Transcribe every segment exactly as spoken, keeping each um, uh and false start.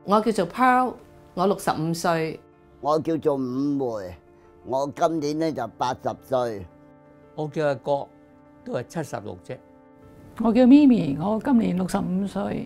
我叫做 Pearl， 我六十五歲。 我叫做五梅，我今年咧就八十歲。 我叫阿國，都係七十六啫。 我叫咪咪，我今年六十五歲。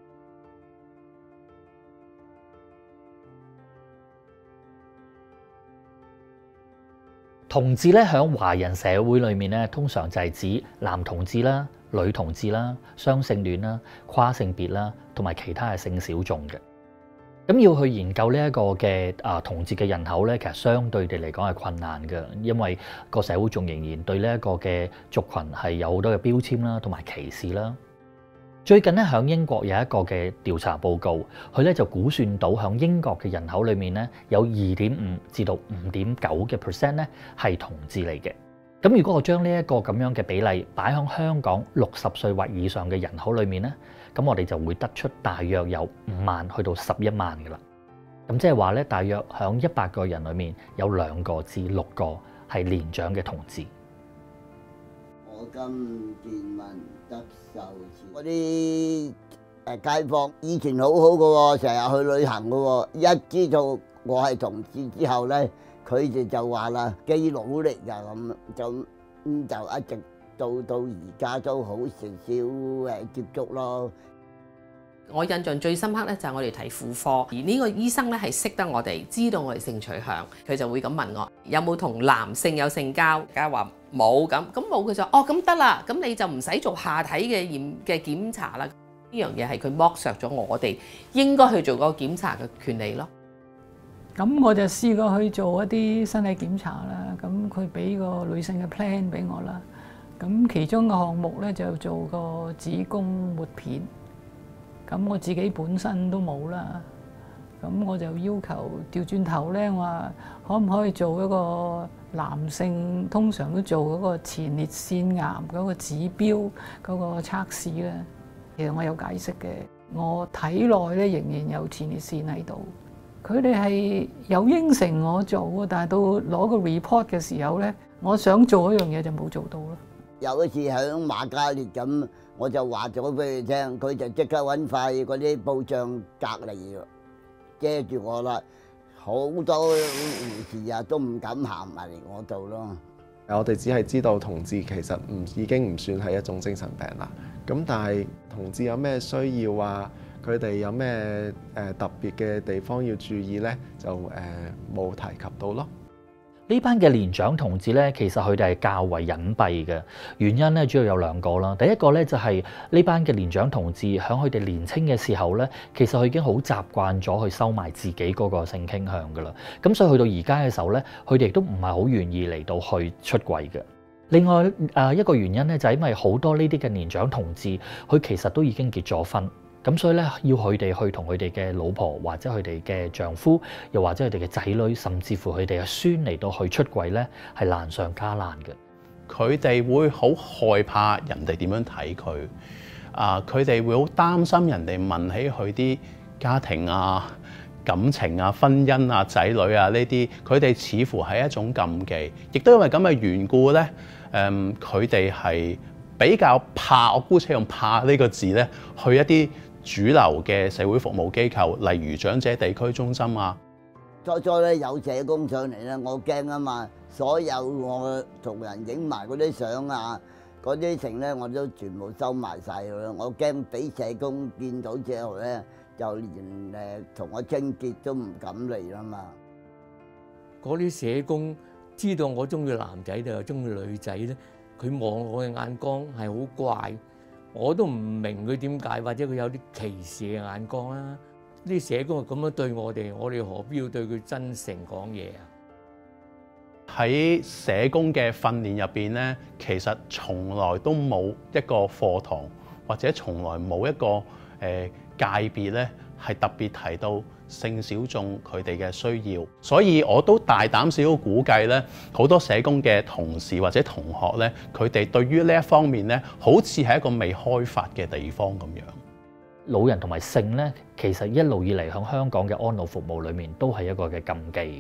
同志咧喺華人社會裏面咧，通常就係指男同志啦、女同志啦、雙性戀啦、跨性別啦，同埋其他嘅性小眾嘅。咁要去研究呢一個嘅啊同志嘅人口咧，其實相對地嚟講係困難嘅，因為個社會仲仍然對呢一個嘅族群係有好多嘅標籤啦，同埋歧視啦。最近咧喺英國有一個嘅調查報告，佢咧就估算到喺英國嘅人口裏面咧有二點五至到五點九嘅 percent 咧係同志嚟嘅。咁如果我將呢一個咁樣嘅比例擺喺香港六十歲或以上嘅人口裏面咧，咁我哋就會得出大約有五萬去到十一萬嘅啦。咁即係話咧，大約喺一百個人裏面有兩個至六個係年長嘅同志。 我今見聞得受持嗰啲誒街坊以前好好嘅喎，成日去旅行嘅喎，一知道我係同志之後咧，佢哋就話啦，基佬嚟㗎咁，就咁就一直到到而家都好少少誒接觸咯。 我印象最深刻咧就係我哋睇婦科，而呢個醫生咧係識得我哋，知道我哋性取向，佢就會咁問我有冇同男性有性交，梗係話冇咁，咁冇佢就哦咁得啦，咁你就唔使做下體嘅驗嘅檢查啦。呢樣嘢係佢剝削咗我哋應該去做嗰個檢查嘅權利咯。 咁我就試過去做一啲身體檢查啦，咁佢俾個女性嘅 plan 俾我啦，咁其中個項目咧就做個子宮抹片。咁我自己本身都冇啦，咁我就要求調轉頭咧，我話可唔可以做一個男性通常都做嗰個前列腺癌嗰個指標嗰個測試咧？其實我有解釋嘅，我體內咧仍然有前列腺喺度。佢哋係有應承我做嘅，但係到攞個 report 嘅時候咧，我想做一樣嘢就冇做到咯。 有一次喺瑪嘉烈咁，我就話咗俾佢聽，佢就即刻揾塊嗰啲布障隔離遮住我啦。好多護士啊都唔敢行埋嚟我度咯。 我哋只係知道同志其實唔已經唔算係一種精神病啦。咁但係同志有咩需要啊？佢哋有咩誒特別嘅地方要注意呢？就誒冇提及到咯。 呢班嘅年長同志咧，其實佢哋係較為隱蔽嘅，原因咧主要有兩個啦。第一個咧就係呢班嘅年長同志喺佢哋年青嘅時候咧，其實佢已經好習慣咗去收埋自己嗰個性傾向噶啦。咁所以去到而家嘅時候咧，佢哋亦都唔係好願意嚟到去出櫃嘅。另外誒一個原因咧就係因為好多呢啲嘅年長同志，佢其實都已經結咗婚。咁所以咧，要佢哋去同佢哋嘅老婆，或者佢哋嘅丈夫，又或者佢哋嘅仔女，甚至乎佢哋嘅孫嚟到去出櫃咧，係難上加難嘅。 佢哋會好害怕人哋點樣睇佢，啊，佢哋會好擔心人哋問起佢啲家庭啊、感情啊、婚姻啊、仔女啊呢啲，佢哋似乎係一種禁忌，亦都因為咁嘅緣故咧，誒，佢哋係比較怕，我姑且用怕呢個字咧，去一啲主流嘅社會服務機構，例如長者地區中心啊。 初初咧有社工上嚟咧，我驚啊嘛，所有我同人影埋嗰啲相啊，嗰啲情咧我都全部收埋晒佢啦。我驚俾社工見到之後咧，就連誒同我清潔都唔敢嚟啦嘛。 嗰啲社工知道我中意男仔定係中意女仔咧，佢望我嘅眼光係好怪。我都唔明佢點解，或者佢有啲歧視嘅眼光啦。啲社工係咁樣對我哋，我哋何必要對佢真誠講嘢啊？ 喺社工嘅訓練入邊咧，其實從來都冇一個課堂，或者從來冇一個誒、呃、界別咧，係特別提到性小眾佢哋嘅需要。所以我都大膽少少估計咧，好多社工嘅同事或者同學咧，佢哋對於呢一方面咧，好似係一個未開發嘅地方咁樣。 老人同埋性咧，其實一路以嚟喺香港嘅安老服務裏面都係一個嘅禁忌嘅。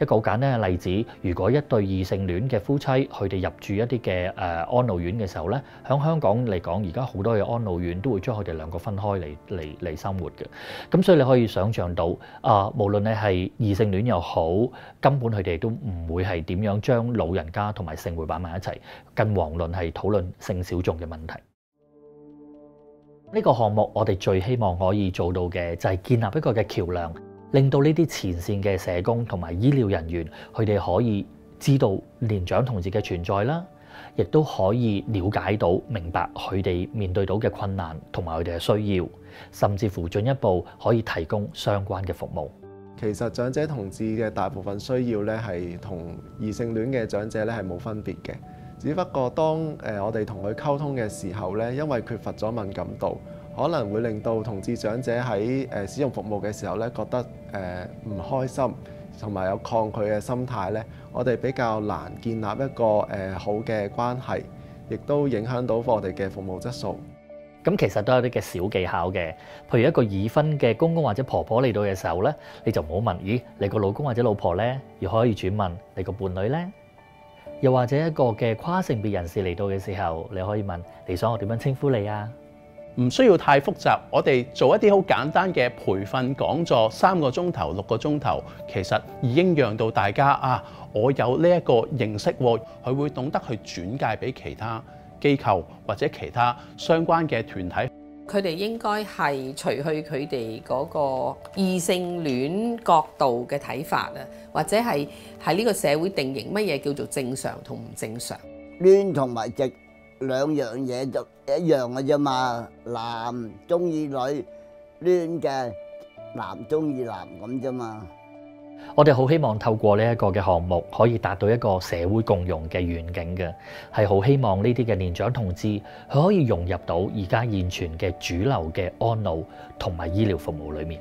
一個好簡單嘅例子，如果一對異性戀嘅夫妻，佢哋入住一啲嘅誒安老院嘅時候咧，喺香港嚟講，而家好多嘅安老院都會將佢哋兩個分開嚟嚟嚟生活嘅。咁所以你可以想像到，啊、呃，無論你係異性戀又好，根本佢哋都唔會係點樣將老人家同埋性會擺埋一齊，更遑論係討論性小眾嘅問題。呢、這個項目我哋最希望可以做到嘅就係建立一個嘅橋梁。令到呢啲前線嘅社工同埋醫療人員，佢哋可以知道年長同志嘅存在啦，亦都可以了解到、明白佢哋面對到嘅困難同埋佢哋嘅需要，甚至乎進一步可以提供相關嘅服務。 其實長者同志嘅大部分需要咧，係同異性戀嘅長者咧係冇分別嘅，只不過當誒我哋同佢溝通嘅時候咧，因為缺乏咗敏感度，可能會令到同志長者喺誒使用服務嘅時候咧，覺得誒唔開心，同埋有抗拒嘅心態咧，我哋比較難建立一個誒好嘅關係，亦都影響到我哋嘅服務質素。 咁其實都有啲嘅小技巧嘅，譬如一個已婚嘅公公或者婆婆嚟到嘅時候咧，你就唔好問，咦，你個老公或者老婆咧，而可以轉問你個伴侶咧。又或者一個嘅跨性別人士嚟到嘅時候，你可以問，你想我點樣稱呼你啊？ 唔需要太複雜，我哋做一啲好簡單嘅培訓講座，三個鐘頭、六個鐘頭，其實已經讓到大家啊，我有呢一個認識喎，佢會懂得去轉介俾其他機構或者其他相關嘅團體。 佢哋應該係除去佢哋嗰個異性戀角度嘅睇法啊，或者係喺呢個社會定型乜嘢叫做正常同唔正常。 攣同埋直兩樣嘢就一樣嘅啫嘛，男中意女，攣嘅男中意男咁啫嘛。 我哋好希望透過呢一個嘅項目，可以達到一個社會共融嘅願景嘅，係好希望呢啲嘅年長同志，佢可以融入到而家現存嘅主流嘅安老同埋醫療服務裏面。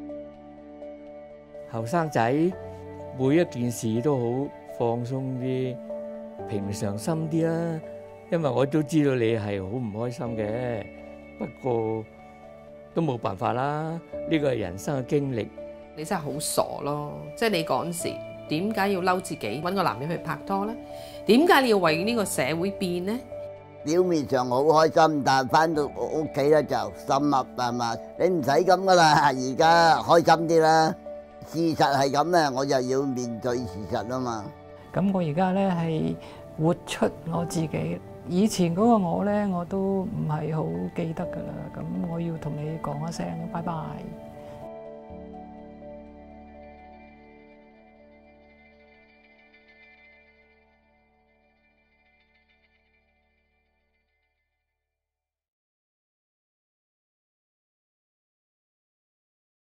後生仔每一件事都好放鬆啲、平常心啲啦，因為我都知道你係好唔開心嘅，不過都冇辦法啦，呢個係人生嘅經歷。 你真係好傻咯！即係你嗰陣時點解要嬲自己揾個男人去拍拖呢？點解你要為呢個社會變呢？ 表面上好開心，但係翻到屋企咧就心噏係嘛？你唔使咁噶啦，而家開心啲啦。事實係咁咧，我就要面對事實啊嘛。 咁我而家咧係活出我自己。以前嗰個我咧，我都唔係好記得噶啦。咁我要同你講一聲，拜拜。